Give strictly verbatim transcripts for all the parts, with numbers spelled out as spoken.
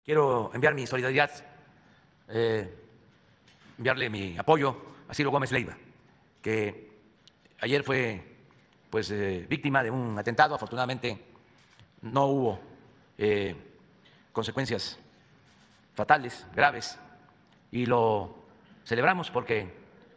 Quiero enviar mi solidaridad, eh, enviarle mi apoyo a Ciro Gómez Leiva, que ayer fue pues, eh, víctima de un atentado. Afortunadamente no hubo eh, consecuencias fatales, graves, y lo celebramos porque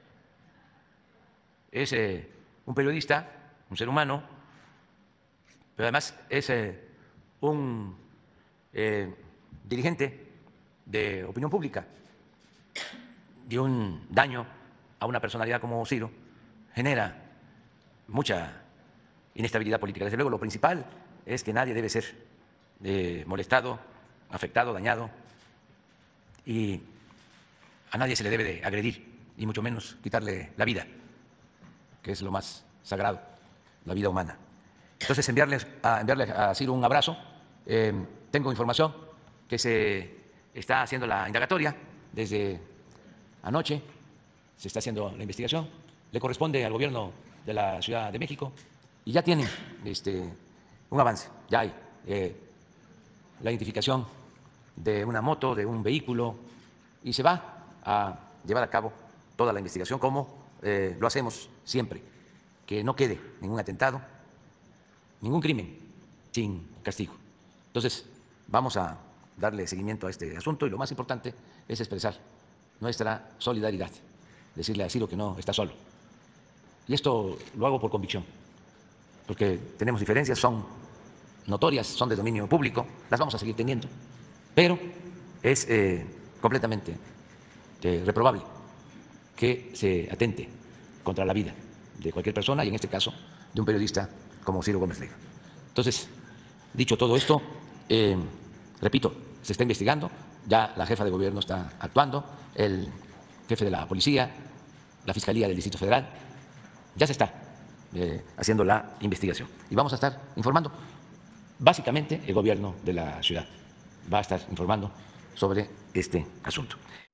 es eh, un periodista, un ser humano, pero además es eh, un eh, dirigente de opinión pública, y un daño a una personalidad como Ciro genera mucha inestabilidad política. Desde luego, lo principal es que nadie debe ser eh, molestado, afectado, dañado, y a nadie se le debe de agredir, y mucho menos quitarle la vida, que es lo más sagrado, la vida humana. Entonces, enviarles a, enviarle a Ciro un abrazo. Eh, tengo información que se está haciendo la indagatoria desde anoche, se está haciendo la investigación, le corresponde al gobierno de la Ciudad de México y ya tienen este, un avance, ya hay eh, la identificación de una moto, de un vehículo, y se va a llevar a cabo toda la investigación como eh, lo hacemos siempre, que no quede ningún atentado, ningún crimen sin castigo. Entonces, vamos a darle seguimiento a este asunto y lo más importante es expresar nuestra solidaridad, decirle a Ciro que no está solo. Y esto lo hago por convicción, porque tenemos diferencias, son notorias, son de dominio público, las vamos a seguir teniendo, pero es eh, completamente eh, reprobable que se atente contra la vida de cualquier persona y en este caso de un periodista como Ciro Gómez Leiva. Entonces, dicho todo esto, eh, repito, se está investigando, ya la jefa de gobierno está actuando, el jefe de la policía, la Fiscalía del Distrito Federal, ya se está eh, haciendo la investigación. Y vamos a estar informando, básicamente el gobierno de la ciudad va a estar informando sobre este asunto.